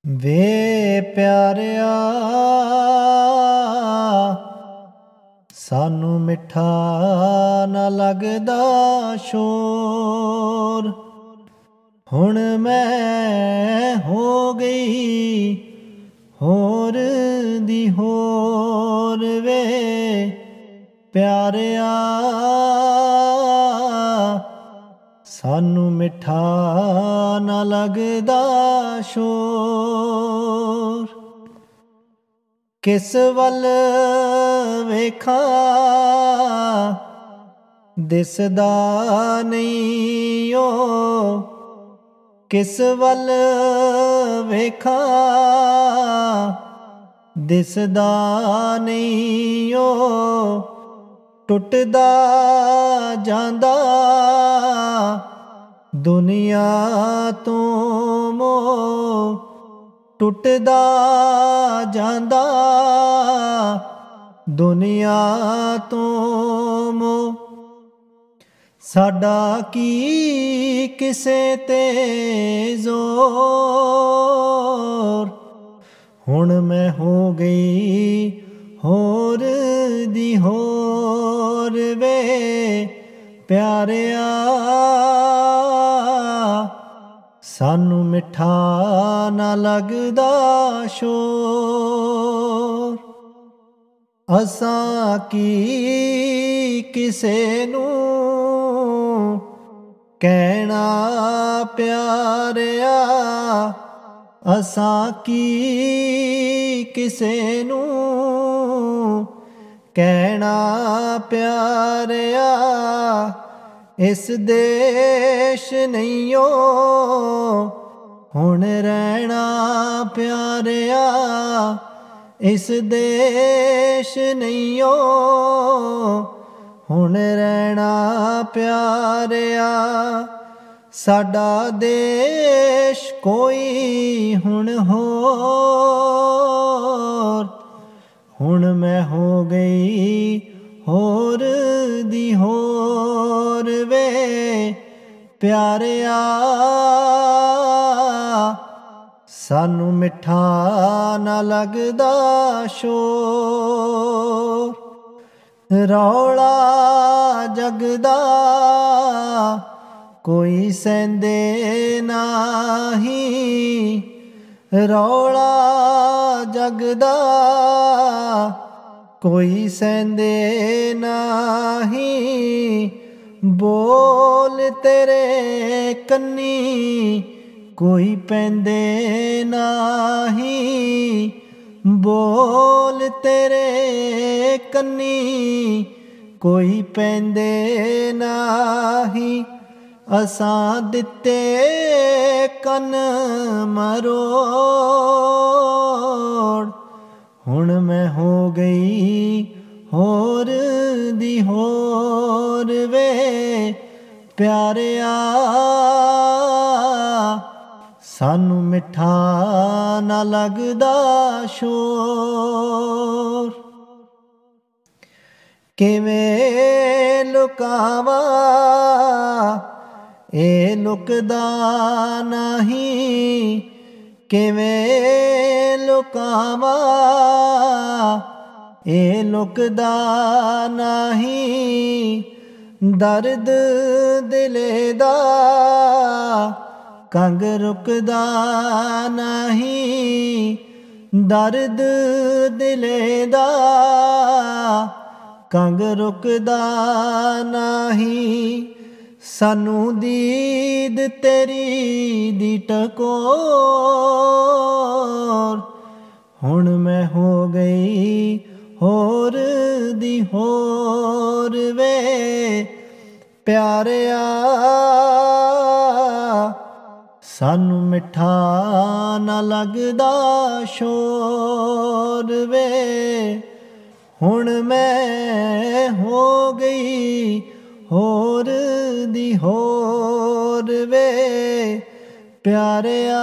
वे प्यारिया सानू मिठा ना लगदा शोर। हुण मैं हो गई होर दी होर वे प्यारिया सानू मिठा ना लगदा शोर। किस वल वेखा दिसदा नहीं ओ, किस वल वेखा दिसदा नहीं ओ, टुटदा जांदा दुनिया तो मोह, टुटदा जांदा दुनिया तो मोह। साडा की किसे ते जोर, हुण मैं हो गई होर दी होर वे प्यारिया सानू मिठा ना लगदा शोर। असां की किसे नू कहना प्यारिया, असां की किसे नू कहना प्यारिया। इस देश नहीं ओ हुण रहना प्यारिया, इस देश नहीं ओ हुण रहना प्यारिया। साडा देश कोई हुण होर, हुण मैं हो गई होर दी होर वे प्यारिया सानू मिठा ना लगदा शोर। रौला जगदा कोई सैंदे नाही, रौला जगदा कोई सैंदे नाही। बोल तेरे कन्नी कोई पैंदे नाही, बोल तेरे कन्नी कोई पैंदे नाही। असां दिते कन मरोड़, हुण मैं हो गई होर दी होर वे प्यारिया सानू मिठा ना लगदा शोर। किवें लुकावा ए लुकदा नहीं, किवें लुकावा ए लुकदा नहीं। दर्द दिले दा कंग रुकदा नहीं, दर्द दिले दा कंग रुकदा नहीं। सानू दीद तेरी दी टकोर, हुण मैं हो गई होर दी होर वे प्यारिया सानू मिठा ना लगदा शोर वे। हुण मैं हो गई होर दी होर वे प्यारिया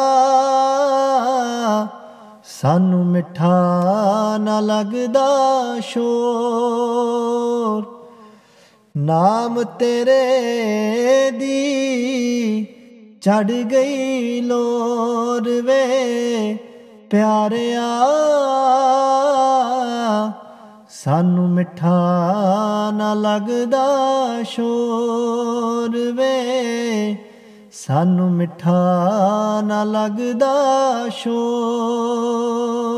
सानू मिठा ना लगदा शोर। नाम तेरे दी चढ़ गई लोर वे प्यारिया सानू मिठा ना लगदा शोर वे सानू मिठा ना लगदा शोर।